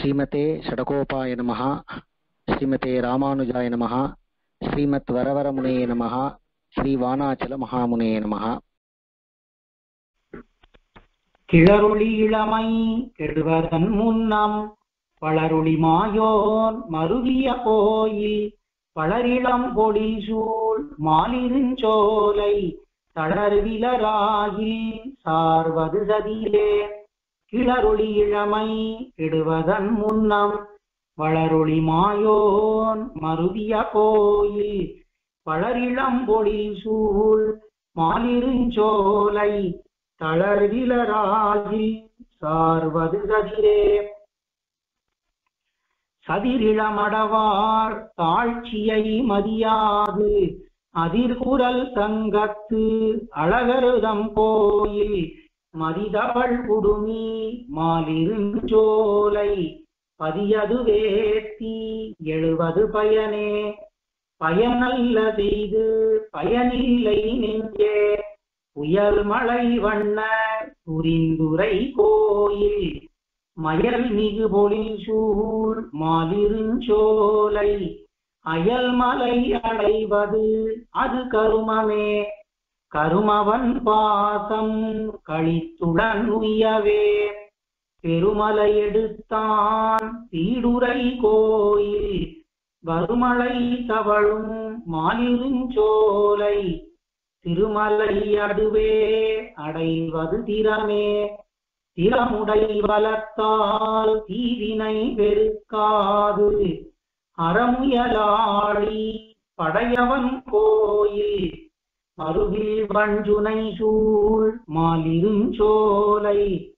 ஸ்ரீமதே ஷடகோபாய நமஹ, ஸ்ரீமதே ராமானுஜாய நமஹ, ஸ்ரீமத் வரவரமுனையே நமஹ, ஸ்ரீ வானாச்சல மகாமுனையே நமஹ. கிளருளி இளமை கெடுவதன் முன்னம் வளருளி மாயோன் மருவிய கோயில் வளரிளம் பொடி சூழ் மாலிருஞ்சோலை தளர்விலராகில் சார்வது சதியிலே. கிளருளி இளமை கெடுவதன் முன்னம் வளருளி மாயோன் மருவிய கோயில் வளரிளம் பொடி சூழ் மாலிருஞ்சோலை தளர்விலராகில் சார்வது சதிரே. சதிரிளமடவார் தாழ்ச்சியை மதியாது அதிர்குரல் தங்கத்து அழகருதம் கோயில் மதிதவள் குடுமி மாலிருஞ்சோலை பதியது வேத்தி எழுவது பயனே. பயனல்ல செய்து பயனில்லை நெஞ்சே உயர் மலை வண்ண புரிந்துரை கோயில் மயல் மிகு பொழில் சூழ் மாலிருஞ்சோலை அயல் மலை அடைவது அது கருமமே. கருமவன் பாசம் கழித்துடன் உய்யவே பெருமலை எடுத்தான் தீடுரை கோயில் வருமலை தவழும் மாலிருஞ்சோலை திருமலை அடுவே அடைவது திறமே. திறமுடை வளத்தால் தீவினை பெருக்காது அறமுயலாளி படையவன் கோயில் மருவில் வஞ்சுனை சூழ் மாலிருஞ்சோலை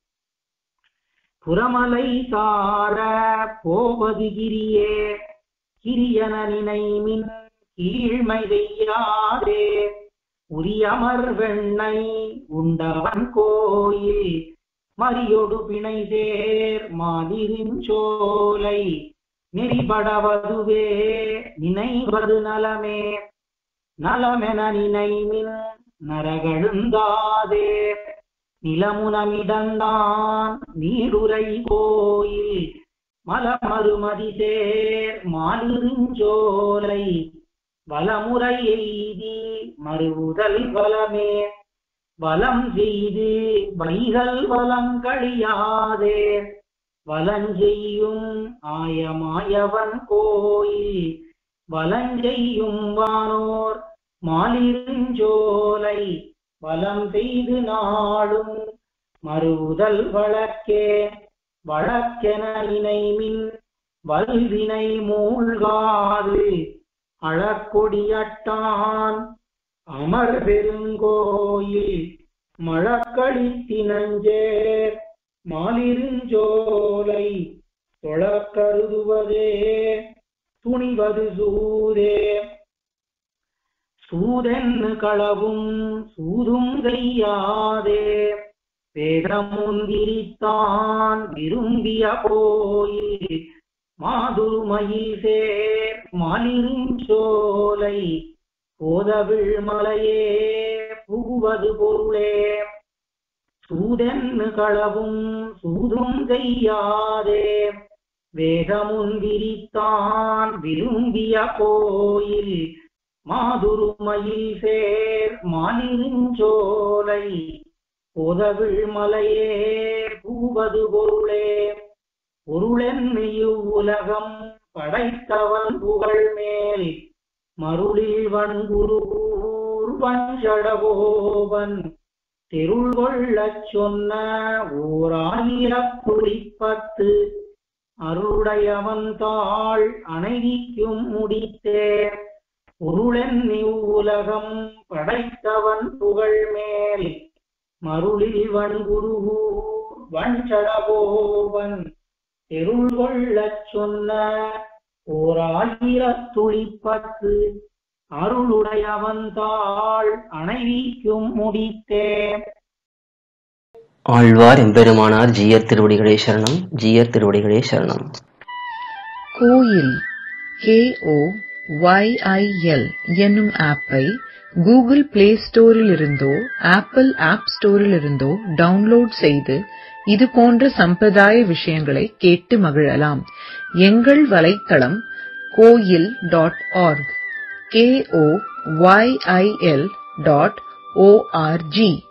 புறமலை சார போவது கிரியே. கிரியன நினைமின் கீழ்மை செய்யாதே உரியமர் வெண்ணை உண்டவன் கோயில் மரியோடு பிணை சேர் மாலிருஞ்சோலை நெறிபடவதுவே நினைவது நலமே. நலமென நினைமின் நரகழுந்தாதே நிலமுனமிடந்தான் நீடுரை கோயில் மலமருமதி சேர் மாலிருஞ்சோலை வலமுறை எய்தி மறுவுதல் வலமே. வலம் செய்து வைகள் வலங்கழியாதே வலஞ்செய்யும் ஆயமாயவன் கோயில் வலஞ்செய்யும் வானோர் மாலிருஞ்சோலை வலம் செய்து நாளும் மறுவுதல் வழக்கே. வழக்கென இணைமின் வல்வினை மூழ்காது அழக்கொடியட்டான் அமர் பெருங்கோயில் மழக்களித்தினஞ்சேர் மாலிருஞ்சோலை தொழக்கருதுவதே துணிவது சூதே. சூதென்னு களவும் சூதும் செய்யாதே வேதமுந்திரித்தான் விரும்பிய கோயில் மாதுருமயில் சேர் மாலிருஞ்சோலை போதவிழ் மலையே புகுவது பொருளே. சூதென்னு களவும் சூதும் செய்யாதே வேதமுந்திரித்தான் விரும்பிய கோயில் மாதுருமயில் சேர் மாலிருஞ்சோலை போதவிழ் மலையே புகுவது பொருளே. பொருளென்னு இவ்வுலகம் படைத்தவன் புகழ் மேல் மருளில் வன்குருகூர் வஞ்சடகோபன் தெருள் கொள்ளச் சொன்ன ஓர் 1010 அருளுடையவன் தாள் அணைவிக்கும் முடித்தே. பொருளென்னு இவ்வுலகம் படைத்தவன் புகழ் மேல் மருளில் வன்குருகூர் வஞ்சடகோபன் தெருள் கொள்ளச் சொன்ன ஓர் 1010 அருளுடையவன் தாள் அணைவிக்கும் முடித்தே. ஆழ்வார் எம்பெருமானார் ஜீயர் திருவடிகளே சரணம். ஜீயர் திருவடிகளே சரணம். கோயில் KOYIL என்னும் ஆப்பை கூகுள் பிளே ஸ்டோரில் இருந்தோ ஆப்பிள் ஆப் ஸ்டோரில் இருந்தோ டவுன்லோட் செய்து இது போன்ற சம்பிரதாய விஷயங்களை கேட்டு மகிழலாம். எங்கள் வலைத்தளம் koyil.org, KOYIL.org.